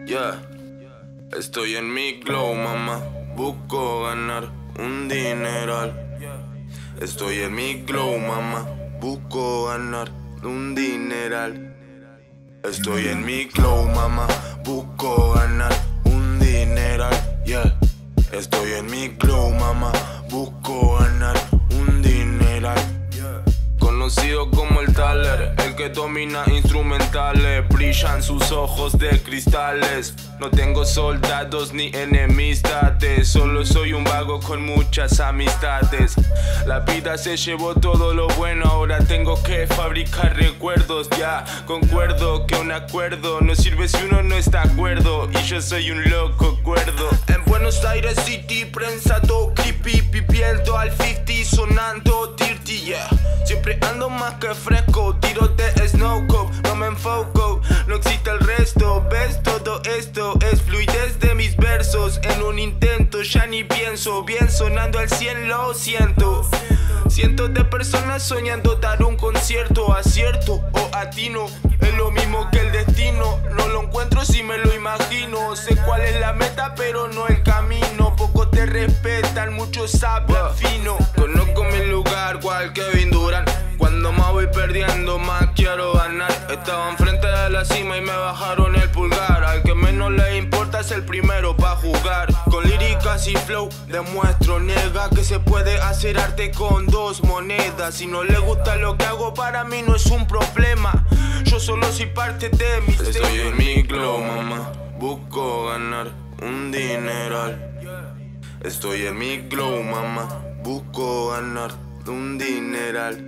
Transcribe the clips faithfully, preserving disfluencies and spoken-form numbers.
Yeah. Estoy en mi glow, mamá. Busco ganar un dineral. Estoy en mi glow, mamá. Busco ganar un dineral. Estoy en mi glow, mamá. Busco ganar un dineral. Yeah. Estoy en mi glow, mamá. Busco ganar un dineral. Conocido como el Taller, el que domina instrumentales. Brillan sus ojos de cristales. No tengo soldados ni enemistades. Solo soy un vago con muchas amistades. La vida se llevó todo lo bueno. Ahora tengo que fabricar recuerdos. Ya concuerdo que un acuerdo no sirve si uno no está de acuerdo. Y yo soy un loco cuerdo. En Buenos Aires City, prensado, creepy, pipiendo al cincuenta, sonando dirty, yeah. Siempre ando más que fresco, tiro de snowcop, no me enfoco, no existe el resto. ¿Ves? Todo esto es fluidez de mis versos. En un intento ya ni pienso, bien sonando al cien lo siento. Cientos de personas soñando dar un concierto, acierto o atino. Es lo mismo que el destino, no lo encuentro si me lo imagino. Sé cuál es la meta pero no el camino. Pocos te respetan, muchos hablan fino. Conozco mi lugar, cual Kevin Durant. Cuando me voy perdiendo más quiero ganar. Estaba enfrente de la cima y me bajaron el pulgar. Al que menos le importa es el primero pa' jugar. Con líricas y flow demuestro, niega que se puede hacer arte con dos monedas. Si no le gusta lo que hago, para mí no es un problema. Yo solo soy parte de mi sistema. Estoy en mi glow, mamá. Busco ganar un dineral. Estoy en mi glow, mamá. Busco ganar un dineral.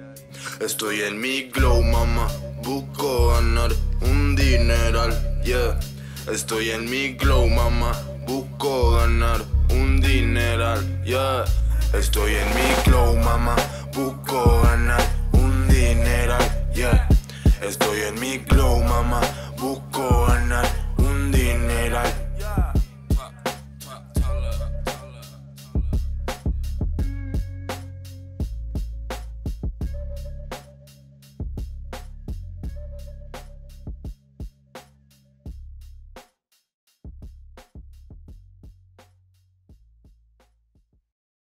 Estoy en mi glow, mamá. Busco ganar un dineral. Yeah. Estoy en mi glow, mamá. Busco ganar un dineral. Yeah. Estoy en mi glow, mamá. Busco ganar un dineral. Yeah. Estoy en mi glow, mamá.